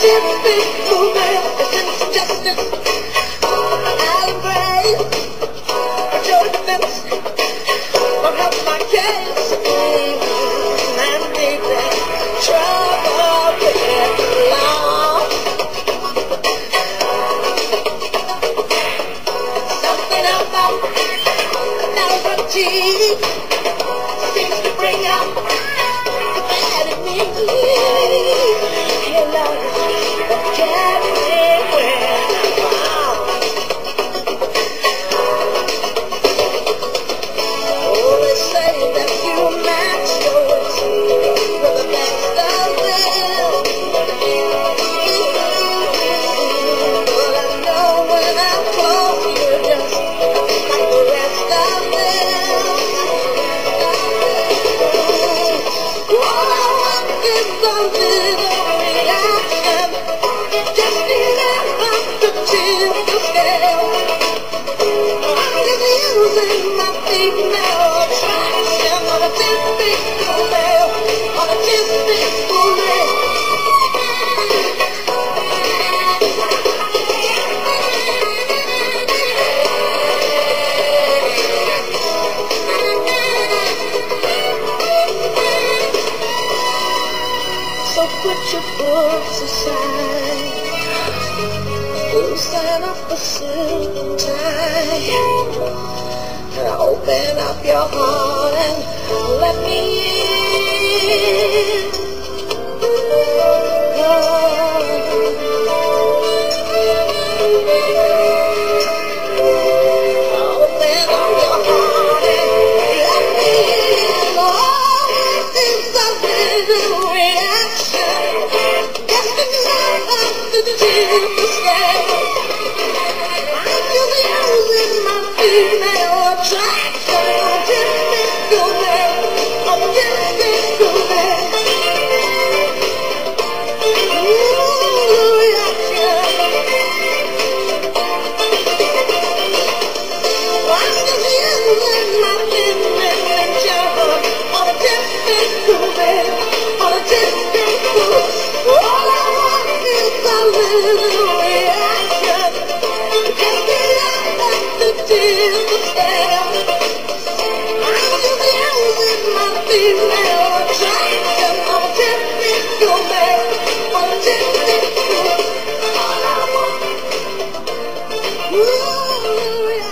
typical male. It's injustice. I'll embrace your defense. Don't help my case. And deep in trouble with the law. Something about analogy seems to bring out the bad in me. Your love will carry me where I'm bound. Oh, they say that you match yours with the best of them. But I know when I'm close, you're just like the rest of them. All I want is a little reaction, just enough to tip the scale. I'm just using my female attraction on a typical male, on a typical male. So put your books aside, loosen up the suit and tie, and open up your heart and let me in. Open up your heart and let me in. Oh, it's a little reaction, just enough to tip the scale. I'm just using my female attraction on a typical man, on a typical man. Ooh, reaction. I'm just using my female nature on a typical man, on a typical. All I want is a little reaction, just enough to tip the scale. I'm just using my female attraction on a typical man, on a typical. All I want, ooh, reaction.